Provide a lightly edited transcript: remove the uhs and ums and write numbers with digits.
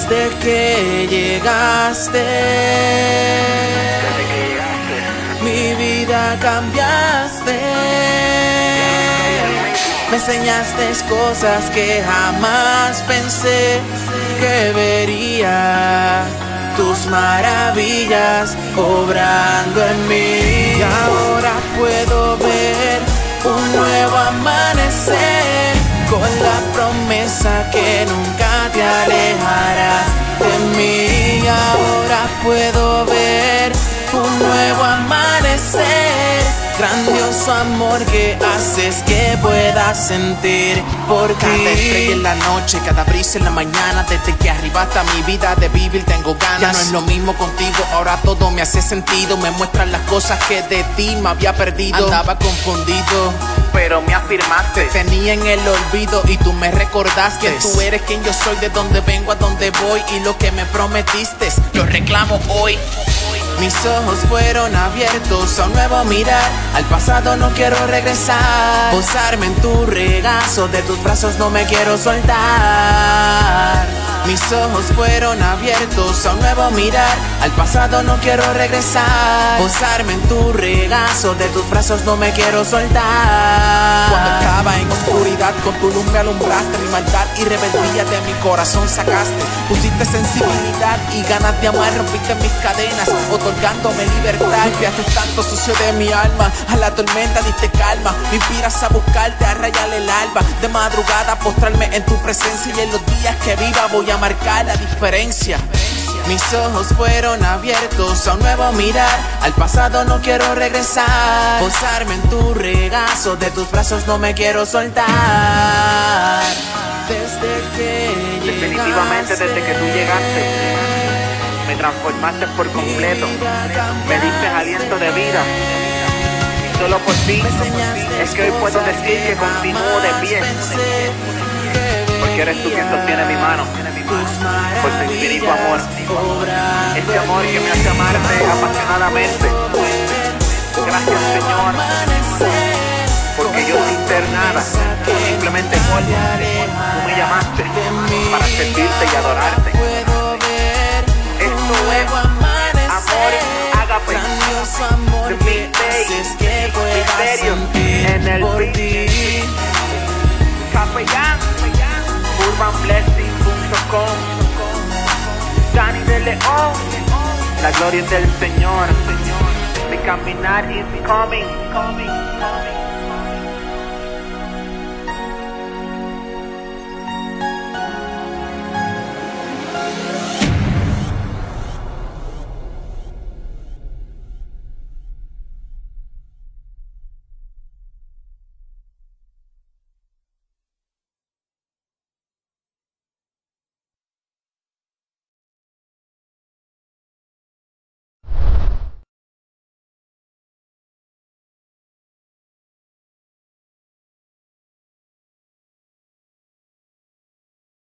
Desde que llegaste, mi vida cambiaste. Me enseñaste cosas que jamás pensé que vería. Tus maravillas obrando en mí. Y ahora puedo ver un nuevo amanecer, con la promesa que nunca te alejarás de mí. Y ahora puedo ver un nuevo amanecer, grandioso amor que haces que pueda sentir por ti. Cada estrella en la noche, cada brisa en la mañana, desde que arrebata mi vida de vivir tengo ganas. Ya no es lo mismo contigo, ahora todo me hace sentido. Me muestran las cosas que de ti me había perdido. Andaba confundido, pero me afirmaste. Te tenía en el olvido y tú me recordaste que tú eres quien yo soy, de dónde vengo, a dónde voy, y lo que me prometiste lo reclamo hoy. Mis ojos fueron abiertos a un nuevo mirar. Al pasado no quiero regresar. Posarme en tu regazo, de tus brazos no me quiero soltar. Mis ojos fueron abiertos a un nuevo mirar. Al pasado no quiero regresar. Posarme en tu regazo, de tus brazos no me quiero soltar. Cuando estaba en oscuridad, con tu luz me alumbraste. Mi maldad y rebeldía de mi corazón sacaste. Pusiste sensibilidad y ganas de amar, rompiste mis cadenas, otorgándome libertad. Limpiaste tanto sucio de mi alma, a la tormenta diste calma. Me inspiras a buscarte, a rayar el alba. De madrugada postrarme en tu presencia, y en los días que viva voy a marcar la diferencia. Mis ojos fueron abiertos a un nuevo mirar. Al pasado no quiero regresar. Posarme en tu regazo, de tus brazos no me quiero soltar. Desde que definitivamente llegaste, desde que tú llegaste, me transformaste por completo. Me diste aliento de vida. Y solo por ti es que hoy puedo decir que continúo de pie, porque eres tú quien sostiene mi mano, por tu infinito amor. Este amor que me hace amarte apasionadamente. Gracias, Señor, porque yo sin ser nada, simplemente polvo, tú me llamaste para servirte y adorarte. Esto es amor ágape, de misterio en el beat. Capellán, urbanblessing.com, Dani de León. La gloria es del Señor. Mi caminar is coming.